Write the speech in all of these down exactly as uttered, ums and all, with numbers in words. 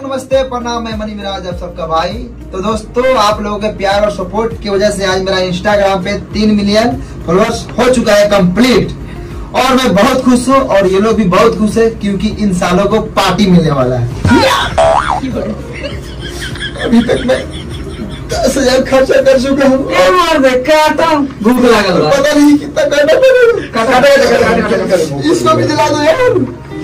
नमस्ते प्रणाम, मैं मनी मिराज आप सबका भाई। तो दोस्तों, आप लोगों के प्यार और सपोर्ट की वजह से आज मेरा इंस्टाग्राम पे तीन मिलियन फॉलोअर्स हो चुका है कंप्लीट, और मैं बहुत खुश हूँ और ये लोग भी बहुत खुश है क्योंकि इन सालों को पार्टी मिलने वाला है। अभी तक मैं दस हजार खर्चा कर चुका हूँ। भूख लगा, पता नहीं कितना करना पड़ेगा। इसको भी दिला दो यार।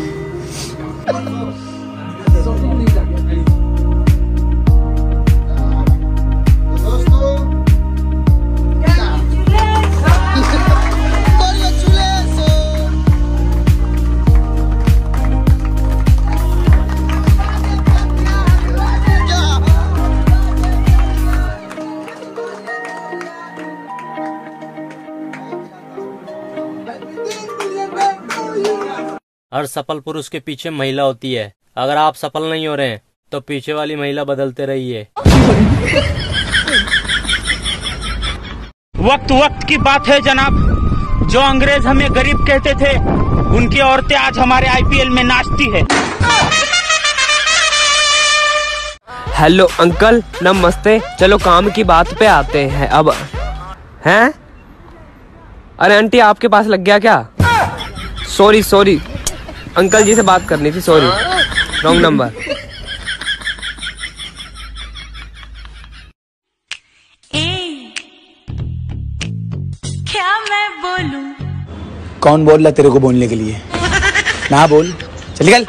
हर सफल पुरुष के पीछे महिला होती है। अगर आप सफल नहीं हो रहे हैं तो पीछे वाली महिला बदलते रहिए। वक्त वक्त की बात है जनाब, जो अंग्रेज हमें गरीब कहते थे उनकी औरतें आज हमारे आईपीएल में नाचती है। हेलो अंकल, नमस्ते। चलो काम की बात पे आते हैं अब। हैं? अरे आंटी, आपके पास लग गया क्या? सॉरी सॉरी, अंकल जी से बात करनी थी, सॉरी, रॉन्ग नंबर। ए, क्या मैं बोलूं? कौन बोल रहा तेरे को बोलने के लिए? ना बोल, चल निकल।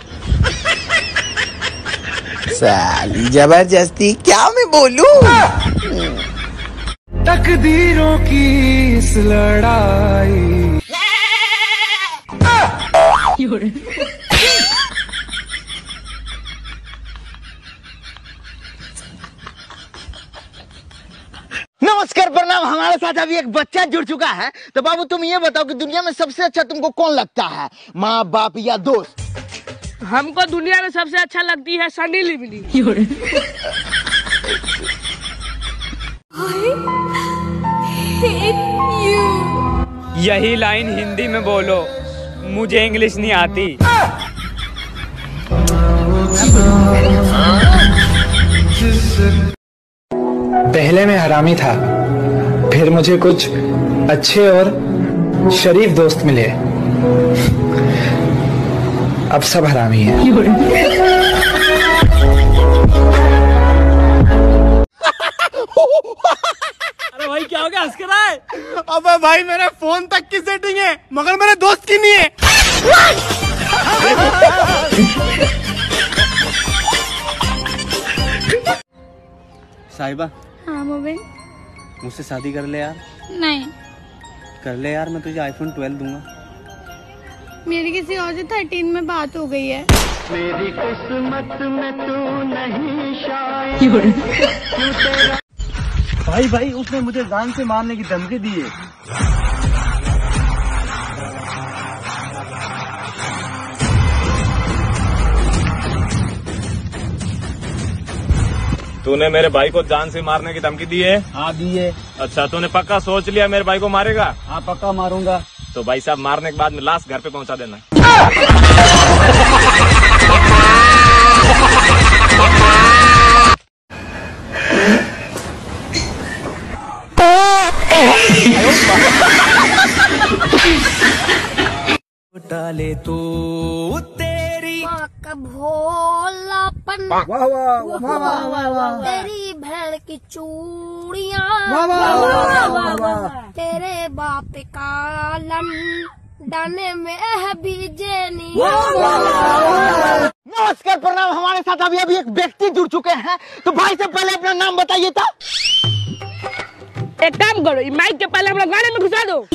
साली जबरदस्ती, क्या मैं बोलूं? तकदीरों की इस लड़ाई। नमस्कार प्रणाम। हमारे साथ अभी एक बच्चा जुड़ चुका है। तो बाबू, तुम ये बताओ कि दुनिया में सबसे अच्छा तुमको कौन लगता है, माँ बाप या दोस्त? हमको दुनिया में सबसे अच्छा लगती है सनी लियोनी। यही लाइन हिंदी में बोलो, मुझे इंग्लिश नहीं आती। पहले मैं हरामी था, फिर मुझे कुछ अच्छे और शरीफ दोस्त मिले, अब सब हरामी हैं। अरे भाई, क्या हो गया, हंस कर रहा है? अबे भाई, मेरे फोन तक की सेटिंग है मगर मेरे दोस्त की नहीं है। साहिबा। हाँ मोबिन, मुझसे शादी कर ले यार। नहीं कर ले यार, मैं तुझे आईफोन ट्वेल्व दूंगा। मेरी किसी और से थर्टीन में बात हो गई है। मेरी किस्मत में तू नहीं शायद। भाई भाई, उसने मुझे जान से मारने की धमकी दी है। तूने मेरे भाई को जान से मारने की धमकी दी है? हाँ दी है। अच्छा, तूने पक्का सोच लिया मेरे भाई को मारेगा? हाँ पक्का मारूंगा। तो भाई साहब, मारने के बाद में लाश घर पे पहुंचा देना। डाले तो तेरी माँ का भोलापन, वाह वाह वाह वाह वाह वाह, तेरी बहन की चूड़ियाँ, वाह वाह वाह वाह, तेरे बाप का लंदन में है बीजेनी। नमस्कार प्रणाम। हमारे साथ अभी अभी एक व्यक्ति जुड़ चुके हैं। तो भाई से पहले अपना नाम बताइए था। एक काम करो, माइक के पहले अपना गाने में घुसा दो।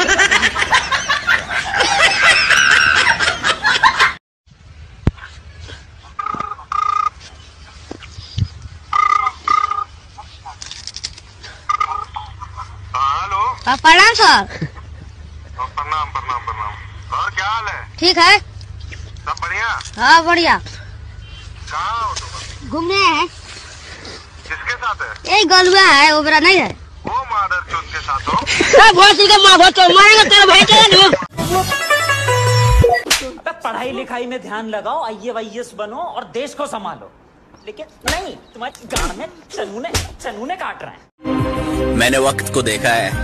प्रणाम सर। प्रणाम प्रणाम प्रणाम। और क्या हाल है? ठीक है, सब बढ़िया? हाँ बढ़िया। कहाँ हो तुम? घूमने हैं। किसके साथ है? यही गलुआ है, वो मेरा नहीं है। वो मादर चोद के साथ हो? भोसड़ी का माँ भोसड़ी मारेगा तेरा भाई। चला पढ़ाई लिखाई में ध्यान लगाओ, आई ए एस बनो और देश को संभालो। लेकिन नहीं, तुम्हारी गाड़ में चनू ने चनू ने काट रहा है। मैंने वक्त को देखा है।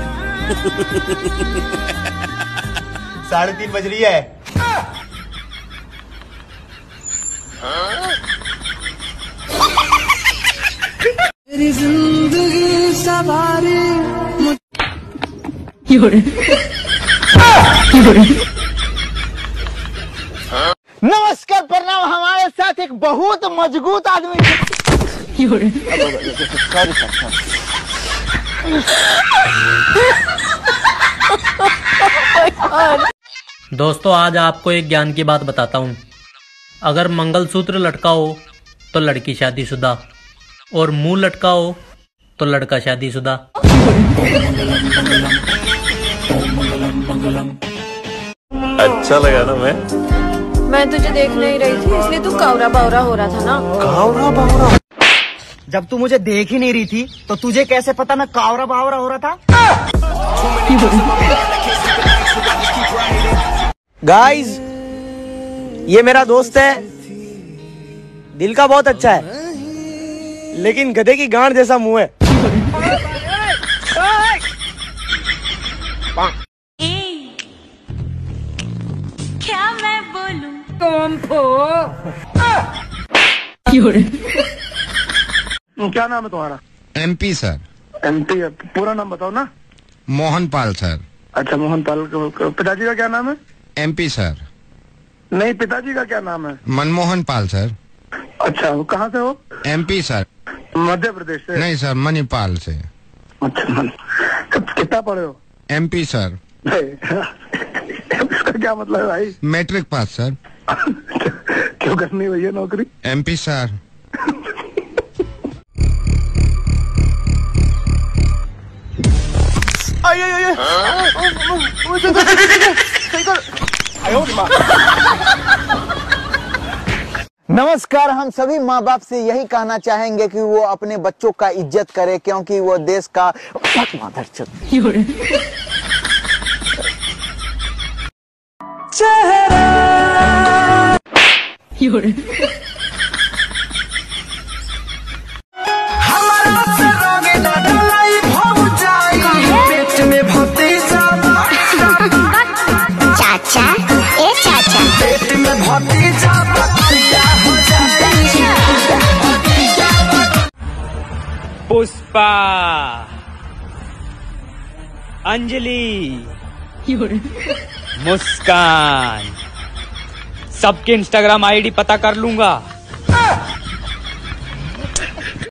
साढ़े तीन बज रही है। मेरी जिंदगी सवारी नमस्कार प्रणाम, हमारे साथ एक बहुत मजबूत आदमी। दोस्तों आज आपको एक ज्ञान की बात बताता हूँ। अगर मंगलसूत्र लटका हो तो लड़की शादीशुदा, और मुंह लटका हो तो लड़का शादीशुदा। अच्छा लगा ना? मैं मैं तुझे देख नहीं रही थी, इसलिए तू कावरा बावरा हो रहा था ना। कावरा बावरा? जब तू मुझे देख ही नहीं रही थी तो तुझे कैसे पता मैं कावरा बावरा हो रहा था? गाइस, ये मेरा दोस्त है, दिल का बहुत अच्छा है, लेकिन गधे की गांड जैसा मुंह है। ए, क्या मैं बोलूं? क्या नाम है तुम्हारा? MP sir. एमपी? पूरा नाम बताओ ना। मोहन पाल सर। अच्छा मोहन पाल। पिताजी का क्या नाम है? MP sir. नहीं, पिताजी का क्या नाम है? मनमोहन पाल सर। अच्छा, वो कहाँ से हो? MP sir. मध्य प्रदेश से? नहीं सर, मणिपाल से। अच्छा, मन कितना पढ़े हो? MP sir. इसका क्या मतलब है भाई? Matric pass sir. क्यों करनी भैया नौकरी? MP sir. आई आई आई नमस्कार, हम सभी माँ बाप से यही कहना चाहेंगे कि वो अपने बच्चों का इज्जत करे, क्योंकि वो देश का चेहरा। पेट में भतीजा, चाचा ए चाचा, पेट में भतीजा हो पुष्पा, अंजलि, मुस्कान, सबके इंस्टाग्राम आईडी पता कर लूंगा।